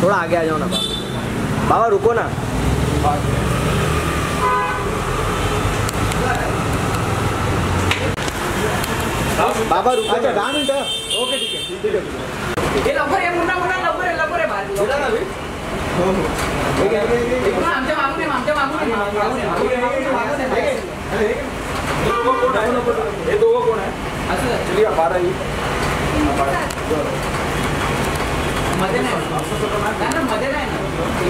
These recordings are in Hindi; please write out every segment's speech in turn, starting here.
थोड़ा आगे आ जाओ ना बाबा। बाबा रुको ना। बाबा रुको। अच्छा 10 मिनट। ओके ठीक है ठीक है। ये लवकर आहे मुन्ना मुन्ना लवकर आहे बाहेर बोला ना बे। हो हो ठीक आहे आमच्या मागून हे दोघं कोण आहे असं चलिए 12 ही मध्ये नाही ना मध्ये नाही ना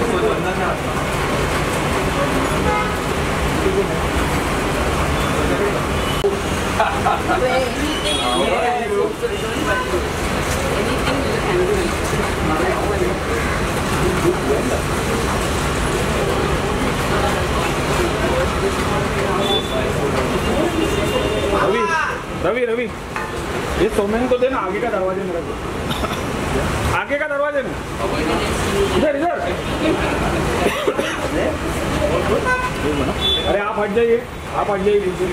रवि रवि ये सोमेन को देना आगे का दरवाजे में रखो आगे का दरवाजे में इधर इधर अरे आप हट जाइए बिल्कुल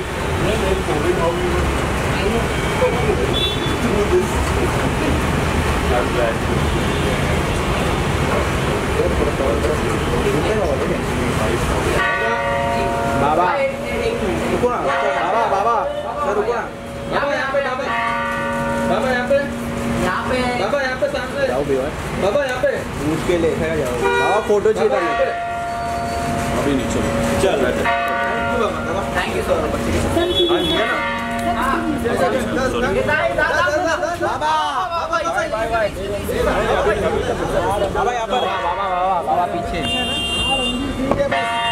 बाबा रुको ना। बाबा सर रुको ना। बाबा यहाँ पे सामने जाओ भी बाबा यहाँ पे मुश्किल है जाओ। बाबा फोटो चाहिए था। अभी नहीं चल थैंक यू सर बाबा यहाँ पर। बाबा पीछे।